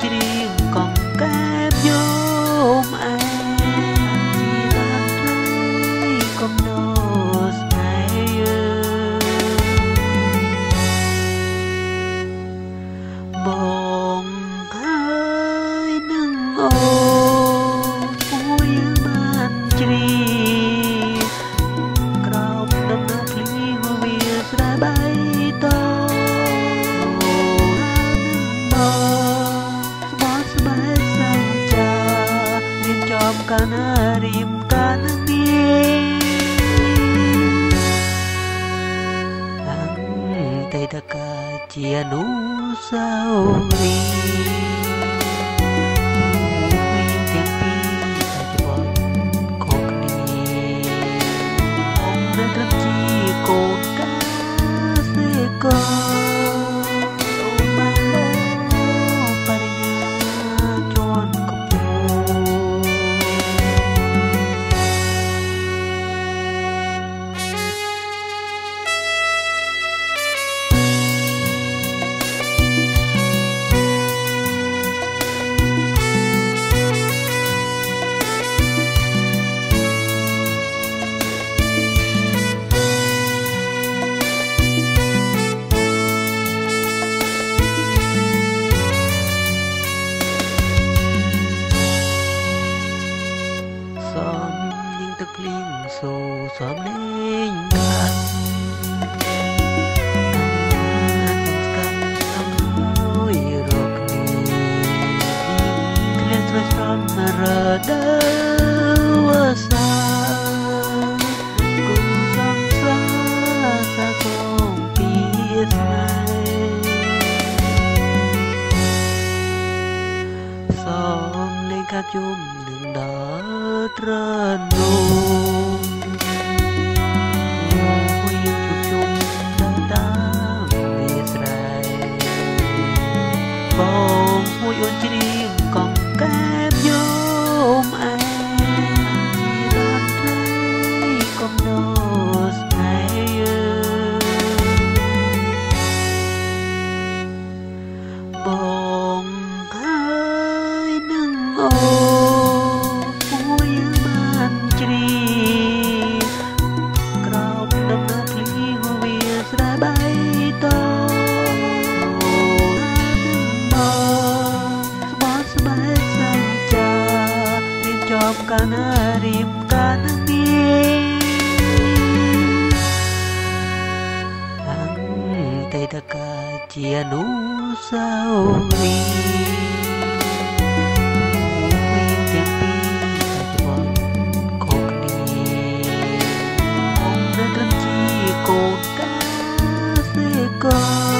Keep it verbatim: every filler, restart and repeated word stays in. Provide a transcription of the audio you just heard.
ច្រៀងកង្កែបយោមអែជាដើមត្រីកំណោស្នេហ៍បងហើយនឹងអូនមួយបានជ្រាក្រោមដំណើរភ្លីងវាស្រែបៃតងកាណារៀមកាននេះតាំងតែតកាជាអនុស្សាវរីយ៍ទាំងពីរតែច្បងខុសគ្នាអង្គនៅត្រឹមជាកូនកាសេកោទឹកភ្លៀងសូសំលេងកាត់ស្កាត់សំរួយរកគ្នាគ្លៀនស្រស់ស្រន់រដូវវស្សាគូសំសាសាសំពីស្នេហ៍សំលេងកាត់ជុំនឹងដល់ត្រនោមមួយជួបជុំដល់តាមវាស្រែបងមួយអូនច្រៀងកង្កែបយោមអែជាដើមត្រីកំណោស្នេហ៍បងហើយនឹងអូកាណារៀមកាននេះតាំងតែតកាជាអនុស្សាវរីយ៍ទាំងពីរតែច្បងខុសគ្នាអង្គនៅត្រឹមជាកូនកាសេកោ